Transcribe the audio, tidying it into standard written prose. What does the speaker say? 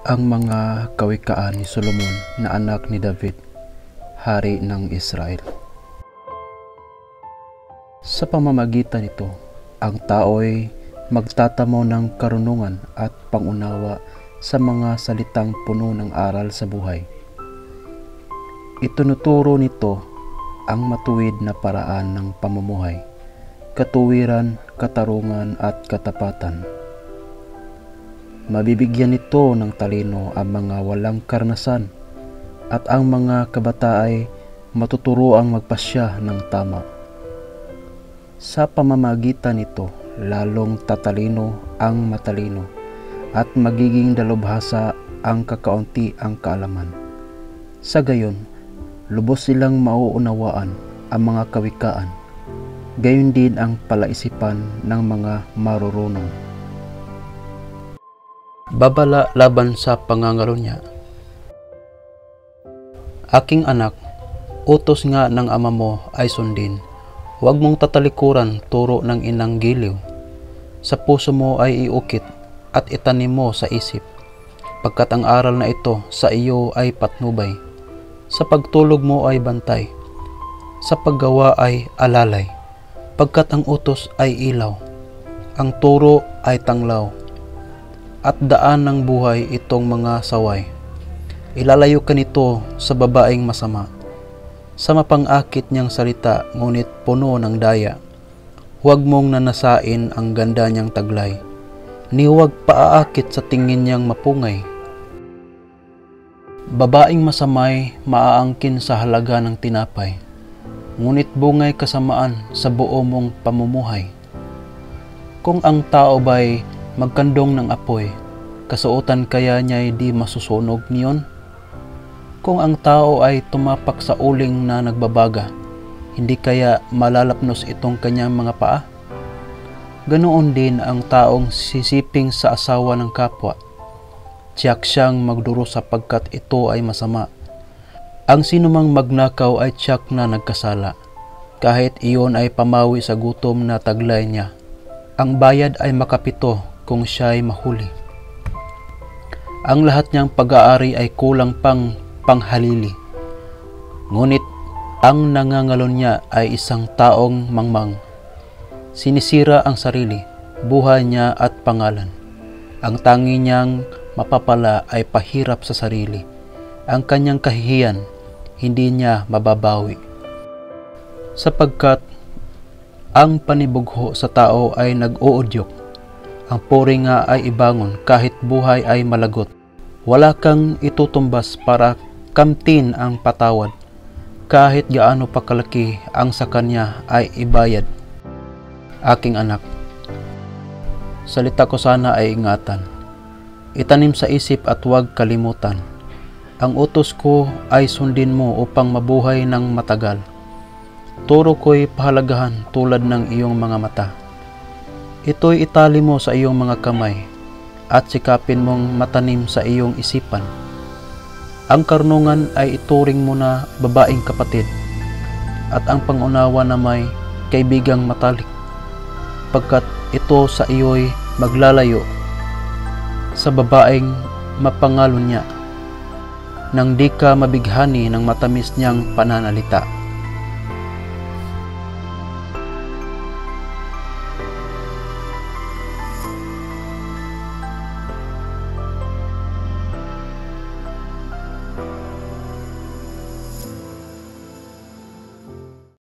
Ang mga kawikaan ni Solomon na anak ni David, hari ng Israel. Sa pamamagitan nito, ang tao'y magtatamo ng karunungan at pangunawa sa mga salitang puno ng aral sa buhay. Itinuturo nito ang matuwid na paraan ng pamumuhay, katuwiran, katarungan at katapatan. Mabibigyan nito ng talino ang mga walang karanasan at ang mga kabata ay matuturoang magpasya ng tama. Sa pamamagitan nito, lalong tatalino ang matalino at magiging dalubhasa ang kakaunti ang kaalaman. Sa gayon, lubos silang mauunawaan ang mga kawikaan, gayon din ang palaisipan ng mga marurunong. Babala laban sa pangangalo niya. Aking anak, utos nga ng ama mo ay sundin. Huwag mong tatalikuran turo ng inang giliw. Sa puso mo ay iukit at itanim mo sa isip, pagkat ang aral na ito sa iyo ay patnubay. Sa pagtulog mo ay bantay, sa paggawa ay alalay, pagkat ang utos ay ilaw, ang turo ay tanglaw, at daan ng buhay itong mga saway. Ilalayo ka nito sa babaeng masama, sa mapang-akit niyang salita ngunit puno ng daya. Huwag mong nanasain ang ganda niyang taglay, ni huwag paaakit sa tingin niyang mapungay. Babaeng masamay maaangkin sa halaga ng tinapay, ngunit bungay kasamaan sa buo mong pamumuhay. Kung ang tao ba'y magkandong ng apoy, kasuotan kaya niya'y di masusunog niyon? Kung ang tao ay tumapak sa uling na nagbabaga, hindi kaya malalapnos itong kanyang mga paa? Ganoon din ang taong sisiping sa asawa ng kapwa. Tiyak siyang magduro sapagkat ito ay masama. Ang sinumang magnakaw ay tiyak na nagkasala, kahit iyon ay pamawi sa gutom na taglay niya. Ang bayad ay makapito kung siya'y mahuli. Ang lahat niyang pag-aari ay kulang pang panghalili. Ngunit ang nangangalon niya ay isang taong mangmang. Sinisira ang sarili, buhay niya at pangalan. Ang tangi niyang mapapala ay pahirap sa sarili. Ang kanyang kahihiyan, hindi niya mababawi. Sapagkat ang panibugho sa tao ay nag-uudyok. Ang puri nga ay ibangon kahit buhay ay malagot. Wala kang itutumbas para kamtin ang patawad, kahit gaano pa kalaki ang sa kanya ay ibayad. Aking anak, salita ko sana ay ingatan. Itanim sa isip at huwag kalimutan. Ang utos ko ay sundin mo upang mabuhay ng matagal. Turo ko'y pahalagahan tulad ng iyong mga mata. Ito'y itali mo sa iyong mga kamay at sikapin mong matanim sa iyong isipan. Ang karunungan ay ituring mo na babaeng kapatid, at ang pangunawa na may kaibigang matalik, pagkat ito sa iyo'y maglalayo sa babaeng mapangalo niya, nang di ka mabighani ng matamis niyang pananalita.